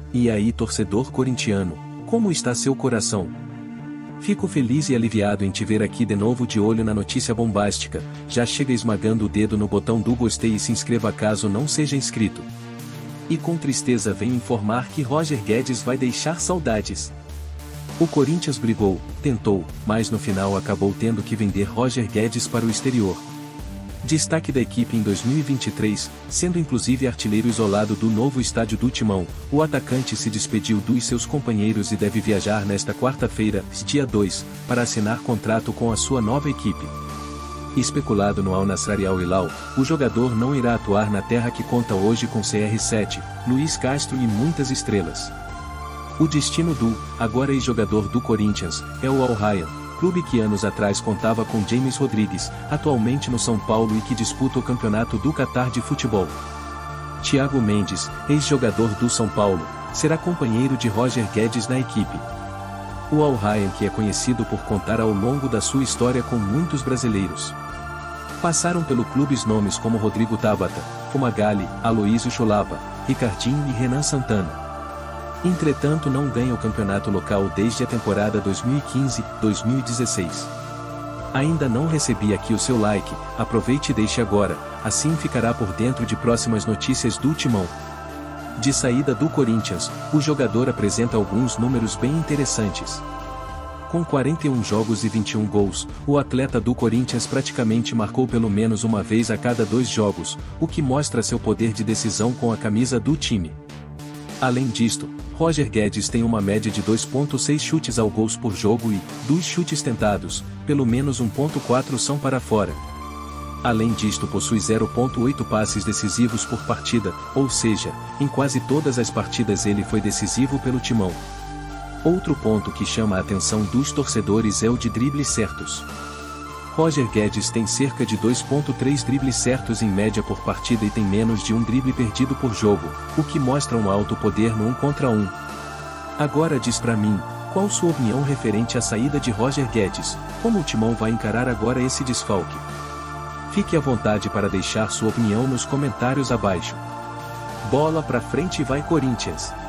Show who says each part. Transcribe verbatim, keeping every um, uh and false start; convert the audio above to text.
Speaker 1: E aí, torcedor corintiano, como está seu coração? Fico feliz e aliviado em te ver aqui de novo de olho na notícia bombástica. Já chega esmagando o dedo no botão do gostei e se inscreva caso não seja inscrito. E com tristeza venho informar que Roger Guedes vai deixar saudades. O Corinthians brigou, tentou, mas no final acabou tendo que vender Roger Guedes para o exterior. Destaque da equipe em dois mil e vinte e três, sendo inclusive artilheiro isolado do novo estádio do Timão, o atacante se despediu dos seus companheiros e deve viajar nesta quarta-feira, dia dois, para assinar contrato com a sua nova equipe. Especulado no Al Nassr Al Hilal, o jogador não irá atuar na terra que conta hoje com C R sete, Luiz Castro e muitas estrelas. O destino do, agora ex-jogador do Corinthians, é o Al Rayyan, clube que anos atrás contava com James Rodrigues, atualmente no São Paulo e que disputa o campeonato do Catar de futebol. Thiago Mendes, ex-jogador do São Paulo, será companheiro de Roger Guedes na equipe. O Al Rayyan, que é conhecido por contar ao longo da sua história com muitos brasileiros. Passaram pelo clubes nomes como Rodrigo Tabata, Fumagalli, Aloísio Chulapa, Ricardinho e Renan Santana. Entretanto, não ganha o campeonato local desde a temporada dois mil e quinze a dois mil e dezesseis. Ainda não recebi aqui o seu like, aproveite e deixe agora, assim ficará por dentro de próximas notícias do Timão. De saída do Corinthians, o jogador apresenta alguns números bem interessantes. Com quarenta e um jogos e vinte e um gols, o atleta do Corinthians praticamente marcou pelo menos uma vez a cada dois jogos, o que mostra seu poder de decisão com a camisa do time. Além disto, Roger Guedes tem uma média de dois vírgula seis chutes ao gols por jogo e, dos chutes tentados, pelo menos um vírgula quatro são para fora. Além disto, possui zero vírgula oito passes decisivos por partida, ou seja, em quase todas as partidas ele foi decisivo pelo Timão. Outro ponto que chama a atenção dos torcedores é o de dribles certos. Roger Guedes tem cerca de dois vírgula três dribles certos em média por partida e tem menos de um drible perdido por jogo, o que mostra um alto poder no um contra um. Agora diz pra mim, qual sua opinião referente à saída de Roger Guedes? Como o Timão vai encarar agora esse desfalque? Fique à vontade para deixar sua opinião nos comentários abaixo. Bola pra frente e vai Corinthians!